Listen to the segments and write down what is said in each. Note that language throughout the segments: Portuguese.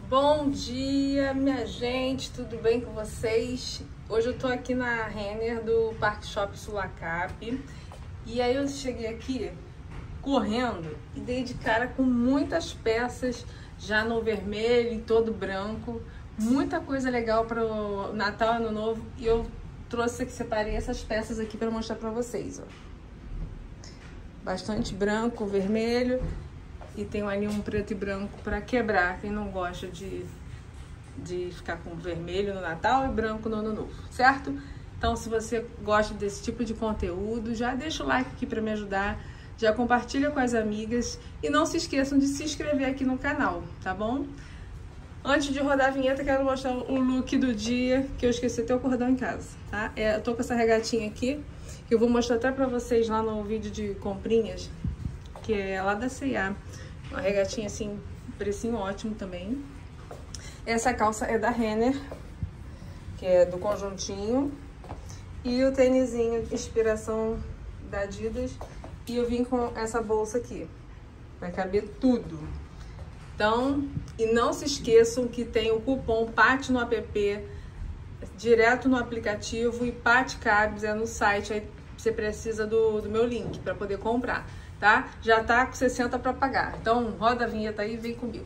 Bom dia, minha gente, tudo bem com vocês? Hoje eu tô aqui na Renner do Parque Shopping Sulacap e aí eu cheguei aqui correndo e dei de cara com muitas peças já no vermelho e todo branco, muita coisa legal para o Natal e Ano Novo, e eu trouxe aqui, separei essas peças aqui para mostrar para vocês, ó. Bastante branco, vermelho. E tem ali um preto e branco para quebrar, quem não gosta de ficar com vermelho no Natal e branco no Ano Novo, certo? Então, se você gosta desse tipo de conteúdo, já deixa o like aqui para me ajudar, já compartilha com as amigas e não se esqueçam de se inscrever aqui no canal, tá bom? Antes de rodar a vinheta, quero mostrar o look do dia, que eu esqueci até o cordão em casa, tá? Eu tô com essa regatinha aqui, que eu vou mostrar até pra vocês lá no vídeo de comprinhas, que é lá da C&A. Uma regatinha assim, precinho ótimo também. Essa calça é da Renner, que é do conjuntinho. E o tênisinho, inspiração da Adidas. E eu vim com essa bolsa aqui. Vai caber tudo. Então, e não se esqueçam que tem o cupom PAT no app, direto no aplicativo, e PAT Cabs é no site. Aí você precisa do meu link para poder comprar. Tá? Já tá com 60 para pagar. Então, roda a vinheta aí e vem comigo.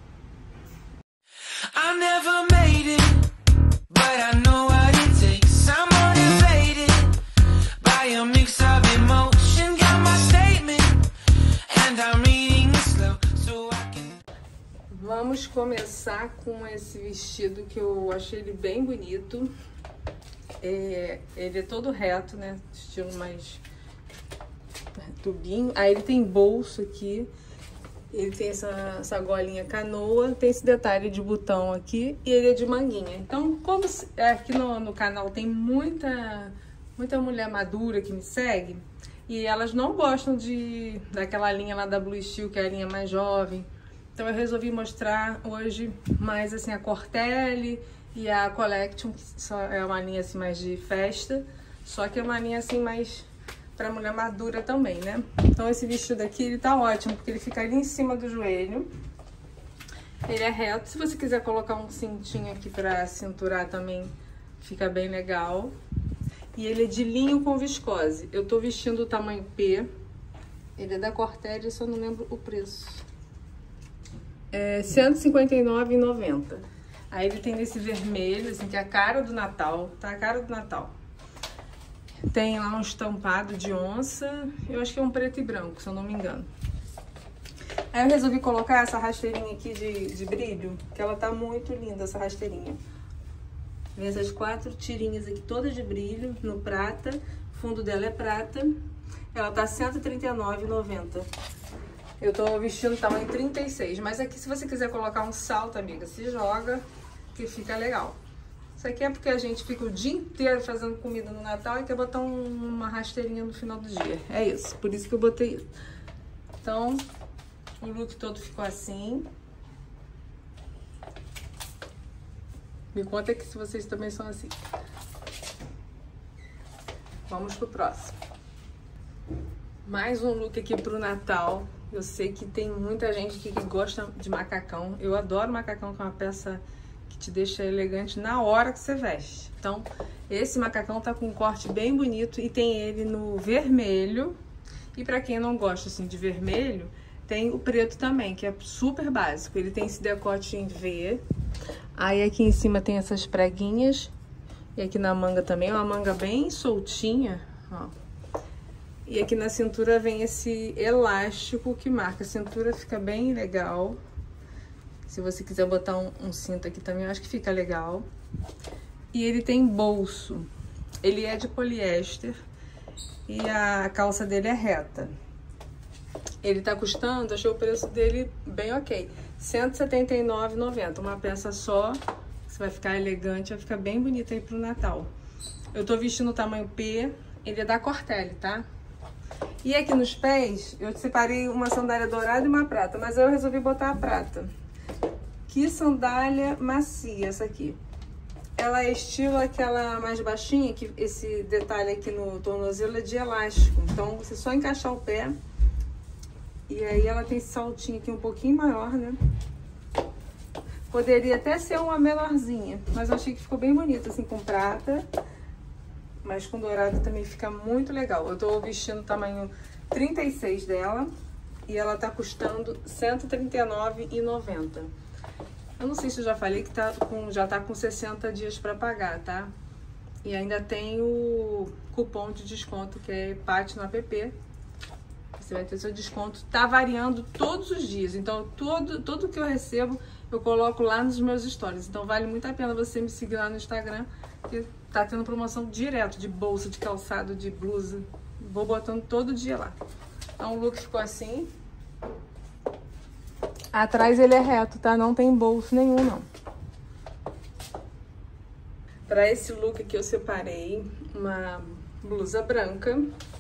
I never made it, but I know what it takes. I'm motivated by a mix of emotion. Got my statement and I'm reading slow so I can... Vamos começar com esse vestido que eu achei ele bem bonito. Ele é todo reto, né? Estilo mais tubinho. Aí ele tem bolso aqui, ele tem essa golinha canoa, tem esse detalhe de botão aqui e ele é de manguinha. Então, como aqui no canal tem muita mulher madura que me segue e elas não gostam daquela linha lá da Blue Steel, que é a linha mais jovem, então eu resolvi mostrar hoje mais assim a Cortelle e a Collection, que só é uma linha assim mais de festa, só que é uma linha assim mais para mulher madura também, né? Então esse vestido aqui, ele tá ótimo, porque ele fica ali em cima do joelho. Ele é reto. Se você quiser colocar um cintinho aqui pra cinturar também, fica bem legal. E ele é de linho com viscose. Eu tô vestindo o tamanho P. Ele é da Cortelle, só não lembro o preço. É R$159,90. Aí ele tem esse vermelho, assim, que é a cara do Natal, tá? A cara do Natal. Tem lá um estampado de onça, eu acho que é um preto e branco, se eu não me engano. Aí eu resolvi colocar essa rasteirinha aqui de brilho, que ela tá muito linda, essa rasteirinha. Vem essas 4 tirinhas aqui, todas de brilho, no prata. O fundo dela é prata. Ela tá R$139,90. Eu tô vestindo tamanho 36, mas aqui se você quiser colocar um salto, amiga, se joga, que fica legal. Isso aqui é porque a gente fica o dia inteiro fazendo comida no Natal e quer botar uma rasteirinha no final do dia. É isso, por isso que eu botei isso. Então, o look todo ficou assim. Me conta aqui se vocês também são assim. Vamos pro próximo. Mais um look aqui pro Natal. Eu sei que tem muita gente aqui que gosta de macacão. Eu adoro macacão, que é uma peça que te deixa elegante na hora que você veste. Então, esse macacão tá com um corte bem bonito e tem ele no vermelho. E pra quem não gosta assim de vermelho, tem o preto também, que é super básico. Ele tem esse decote em V. Aí aqui em cima tem essas preguinhas. E aqui na manga também, uma manga bem soltinha, ó. E aqui na cintura vem esse elástico que marca a cintura, fica bem legal. Se você quiser botar um cinto aqui também, eu acho que fica legal. E ele tem bolso. Ele é de poliéster e a calça dele é reta. Ele tá custando, achei o preço dele bem ok, R$179,90. Uma peça só, você vai ficar elegante, vai ficar bem bonita aí pro Natal. Eu tô vestindo o tamanho P, ele é da Cortelle, tá? E aqui nos pés, eu separei uma sandália dourada e uma prata, mas eu resolvi botar a prata. Que sandália macia essa aqui. Ela é estilo aquela mais baixinha, que esse detalhe aqui no tornozelo é de elástico. Então, você só encaixar o pé. E aí ela tem esse saltinho aqui um pouquinho maior, né? Poderia até ser uma menorzinha, mas eu achei que ficou bem bonita, assim, com prata. Mas com dourado também fica muito legal. Eu tô vestindo o tamanho 36 dela e ela tá custando R$ 139,90. Eu não sei se eu já falei que já tá com 60 dias pra pagar, tá? E ainda tem o cupom de desconto, que é PAT no app. Você vai ter seu desconto. Tá variando todos os dias. Então, tudo que eu recebo, eu coloco lá nos meus stories. Então, vale muito a pena você me seguir lá no Instagram, que tá tendo promoção direto de bolsa, de calçado, de blusa. Vou botando todo dia lá. Então, o look ficou assim. Atrás ele é reto, tá? Não tem bolso nenhum, não. Pra esse look aqui eu separei uma blusa branca,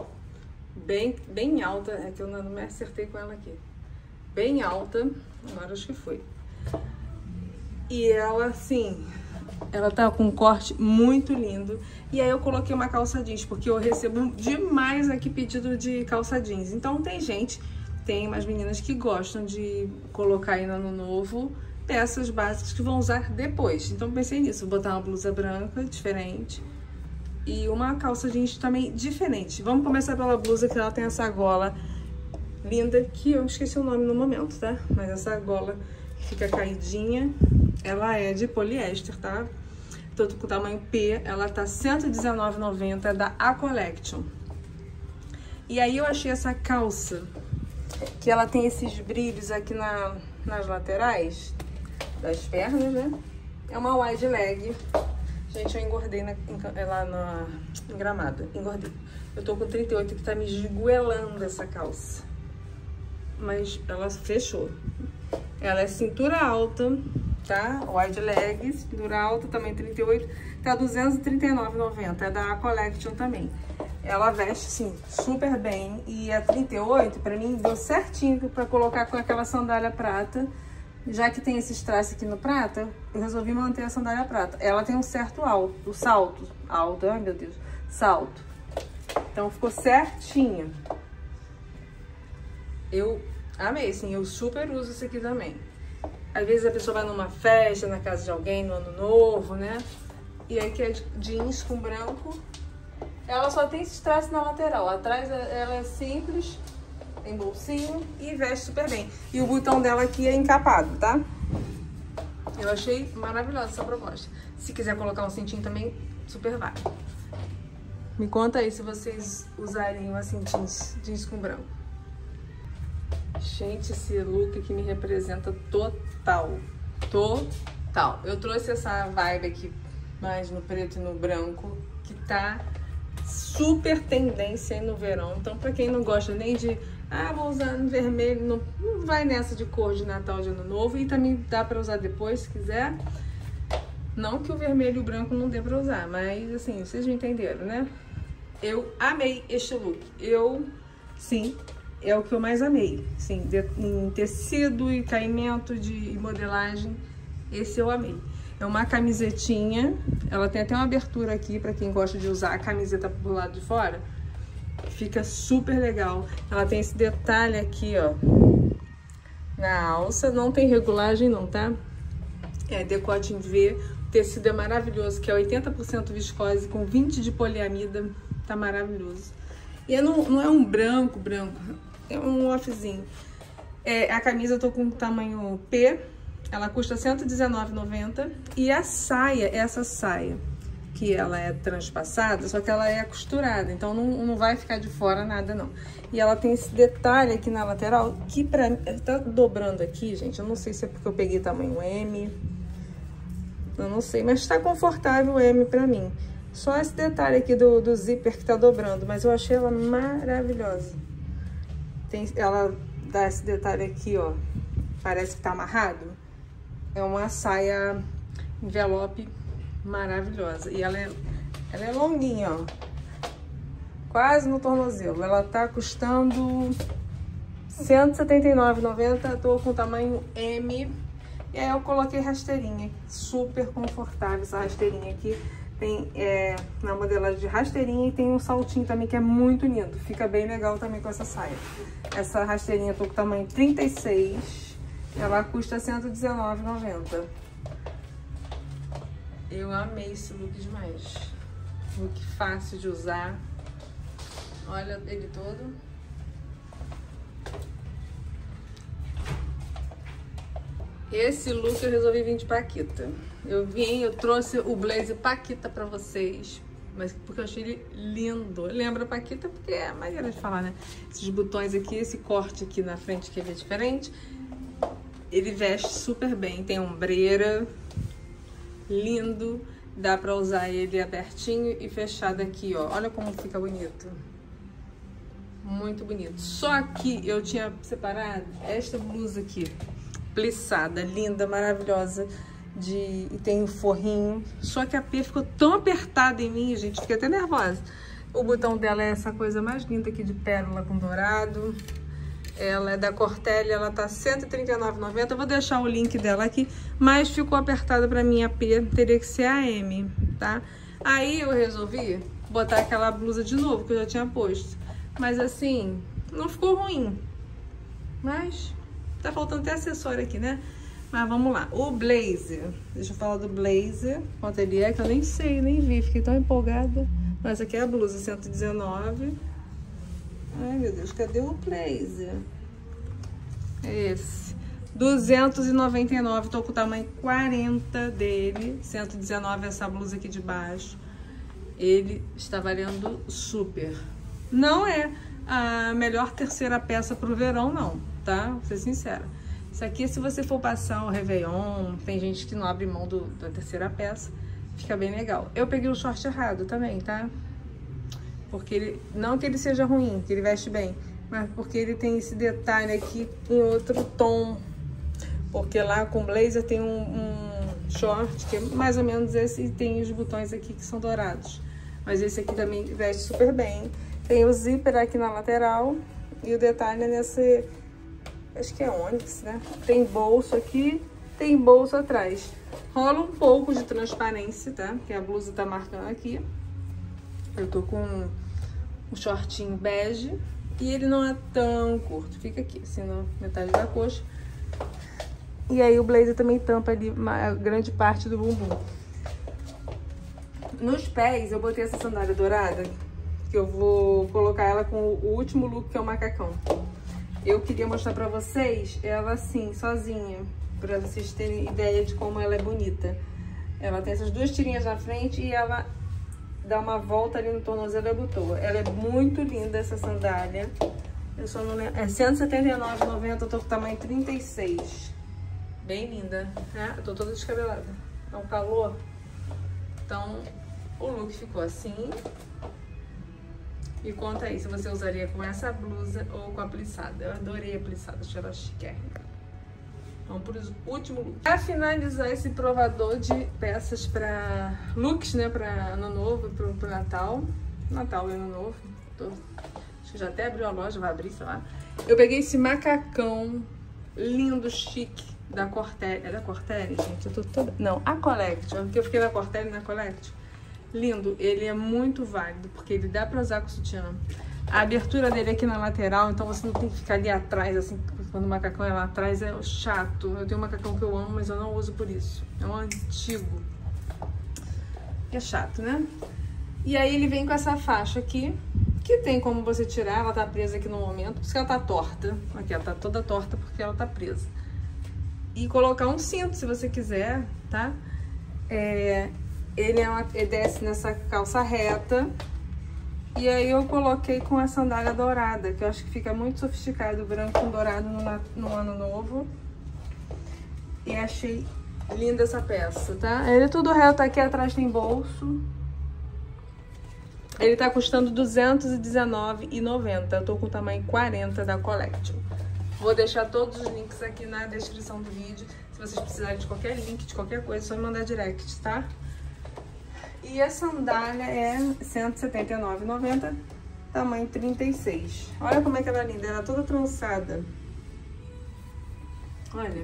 bem alta. É que eu não me acertei com ela aqui. Bem alta, agora acho que foi. E ela, assim, ela tá com um corte muito lindo. E aí eu coloquei uma calça jeans, porque eu recebo demais aqui pedido de calça jeans. Então tem umas meninas que gostam de colocar aí no ano novo peças básicas que vão usar depois. Então pensei nisso, vou botar uma blusa branca diferente e uma calça jeans também diferente. Vamos começar pela blusa, que ela tem essa gola linda, que eu esqueci o nome no momento, tá? Mas essa gola fica caidinha, ela é de poliéster, tá? Tô com o tamanho P, ela tá R$ 119,90 da A Collection. E aí eu achei essa calça, que ela tem esses brilhos aqui nas laterais das pernas, né? É uma wide leg. Gente, eu engordei lá em Gramado. Engordei. Eu tô com 38, que tá me esgoelando essa calça. Mas ela fechou. Ela é cintura alta, tá? Wide leg, cintura alta, também 38. Tá R$ 239,90. É da A Collection também. Ela veste, assim, super bem. E a 38, pra mim, deu certinho pra colocar com aquela sandália prata. Já que tem esses traços aqui no prata, eu resolvi manter a sandália prata. Ela tem um certo salto. Ai meu Deus, salto. Então ficou certinho. Eu amei, assim, eu super uso isso aqui também. Às vezes a pessoa vai numa festa, na casa de alguém, no ano novo, né? E aí que é jeans com branco. Ela só tem esses traços na lateral. Atrás ela é simples, tem bolsinho e veste super bem. E o botão dela aqui é encapado, tá? Eu achei maravilhosa essa proposta. Se quiser colocar um cintinho também, super vale. Me conta aí se vocês usariam assim jeans com branco. Gente, esse look aqui me representa total. Total. Eu trouxe essa vibe aqui mais no preto e no branco, que tá super tendência aí no verão. Então, pra quem não gosta nem de vou usar no vermelho, não vai nessa de cor de Natal, de Ano Novo. E também dá pra usar depois, se quiser. Não que o vermelho e o branco não dê pra usar, mas assim, vocês me entenderam, né? Eu amei este look. Sim, é o que eu mais amei. Sim, em tecido e caimento de modelagem, esse eu amei. É uma camisetinha, ela tem até uma abertura aqui pra quem gosta de usar a camiseta pro lado de fora. Fica super legal. Ela tem esse detalhe aqui, ó, na alça. Não tem regulagem não, tá? É decote em V. O tecido é maravilhoso, que é 80% viscose com 20% de poliamida. Tá maravilhoso. E não é um branco, é um offzinho. A camisa eu tô com tamanho P. Ela custa R$ 119,90. E a saia, essa saia, que ela é transpassada, só que ela é costurada, então não vai ficar de fora nada, não. E ela tem esse detalhe aqui na lateral, que pra mim, tá dobrando aqui, gente, eu não sei se é porque eu peguei tamanho M, eu não sei, mas tá confortável o M pra mim. Só esse detalhe aqui do zíper que tá dobrando, mas eu achei ela maravilhosa. Ela dá esse detalhe aqui, ó, parece que tá amarrado. É uma saia envelope maravilhosa. E ela é longuinha, ó. Quase no tornozelo. Ela tá custando R$ 179,90. Tô com tamanho M. E aí eu coloquei rasteirinha. Super confortável essa rasteirinha aqui. Tem na modelagem de rasteirinha e tem um saltinho também que é muito lindo. Fica bem legal também com essa saia. Essa rasteirinha eu tô com tamanho 36. Ela custa R$119,90. Eu amei esse look demais. Look fácil de usar. Olha ele todo. Esse look eu resolvi vir de Paquita. Eu trouxe o blazer Paquita pra vocês. Mas porque eu achei ele lindo. Lembra Paquita porque é a maneira de falar, né? Esses botões aqui, esse corte aqui na frente que ele é diferente. Ele veste super bem. Tem ombreira. Lindo. Dá pra usar ele abertinho e fechado aqui, ó. Olha como fica bonito. Muito bonito. Só que eu tinha separado esta blusa aqui. Plissada, linda, maravilhosa. E tem um forrinho. Só que a P ficou tão apertada em mim, gente. Fiquei até nervosa. O botão dela é essa coisa mais linda aqui de pérola com dourado. Ela é da Cortelli, ela tá R$139,90. Eu vou deixar o link dela aqui, mas ficou apertada pra mim a P, teria que ser a M, tá? Aí eu resolvi botar aquela blusa de novo, que eu já tinha posto. Mas assim, não ficou ruim. Mas tá faltando até acessório aqui, né? Mas vamos lá. O blazer, deixa eu falar do blazer, quanto ele é, que eu nem sei, nem vi, fiquei tão empolgada. Mas essa aqui é a blusa, R$119. Ai, meu Deus, cadê o blazer? É esse. R$299, tô com o tamanho 40 dele. 119 essa blusa aqui de baixo. Ele está valendo super. Não é a melhor terceira peça pro verão, não, tá? Vou ser sincera. Isso aqui, se você for passar o Réveillon, tem gente que não abre mão da terceira peça, fica bem legal. Eu peguei o short errado também, tá? Porque ele, não que ele seja ruim, que ele veste bem, mas porque ele tem esse detalhe aqui em outro tom. Porque lá com blazer tem um short que é mais ou menos esse e tem os botões aqui que são dourados. Mas esse aqui também veste super bem. Tem o zíper aqui na lateral e o detalhe é nesse, acho que é ônix, né? Tem bolso aqui, tem bolso atrás. Rola um pouco de transparência, tá? Que a blusa tá marcando aqui. Eu tô com um shortinho bege e ele não é tão curto. Fica aqui, assim, na metade da coxa. E aí o blazer também tampa ali uma grande parte do bumbum. Nos pés eu botei essa sandália dourada, que eu vou colocar ela com o último look, que é o macacão. Eu queria mostrar pra vocês ela assim, sozinha, pra vocês terem ideia de como ela é bonita. Ela tem essas duas tirinhas na frente e ela dá uma volta ali no tornozelo e abotoa. Ela é muito linda, essa sandália. Eu só não lembro. É R$179,90, eu tô com tamanho 36. Bem linda, né? Eu tô toda descabelada. É um calor. Então, o look ficou assim. E conta aí se você usaria com essa blusa ou com a plissada. Eu adorei a plissada, achei ela chiquérrima. Vamos pro último look. Pra finalizar esse provador de peças pra looks, né? Pra ano novo e pro Natal. Natal e ano novo. Acho que já até abriu a loja, vai abrir, sei lá. Eu peguei esse macacão lindo, chique, da Cortelli. É da Cortelli, gente? Eu tô toda... Não, a Collection, porque eu fiquei na Cortelli e na Collection. Lindo, ele é muito válido, porque ele dá pra usar com sutiã. A abertura dele é aqui na lateral, então você não tem que ficar ali atrás, assim, quando o macacão é lá atrás é chato. Eu tenho um macacão que eu amo, mas eu não uso por isso. É um antigo. É chato, né? E aí ele vem com essa faixa aqui, que tem como você tirar, ela tá presa aqui no momento, por isso que ela tá torta. Aqui, ela tá toda torta porque ela tá presa. E colocar um cinto, se você quiser, tá? Ele desce nessa calça reta. E aí eu coloquei com a sandália dourada, que eu acho que fica muito sofisticado, branco com dourado no ano novo. E achei linda essa peça, tá? Ele é tudo reto, aqui atrás tem bolso. Ele tá custando R$219,90. Eu tô com o tamanho 40 da Collection. Vou deixar todos os links aqui na descrição do vídeo. Se vocês precisarem de qualquer link, de qualquer coisa, é só me mandar direct, tá? E a sandália é R$179,90, tamanho 36. Olha como é que ela é linda, ela é toda trançada. Olha.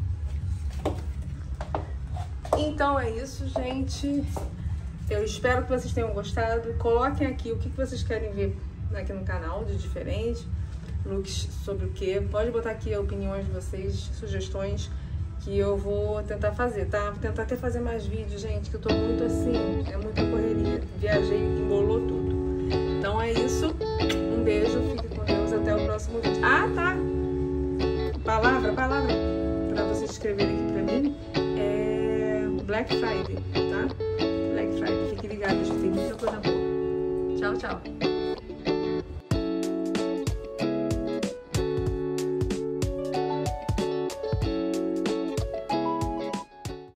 Então é isso, gente. Eu espero que vocês tenham gostado. Coloquem aqui o que vocês querem ver aqui no canal de diferente. looks sobre o que. Pode botar aqui opiniões de vocês, sugestões, que eu vou tentar fazer, tá? Vou tentar até fazer mais vídeos, gente, que eu tô muito assim, é muita correria. Viajei, embolou tudo. Então é isso. Um beijo, fique com Deus, até o próximo vídeo. Ah, tá! Palavra, pra vocês escreverem aqui pra mim, é Black Friday, tá? Black Friday, fiquem ligados que tem muita coisa boa. Tchau, tchau!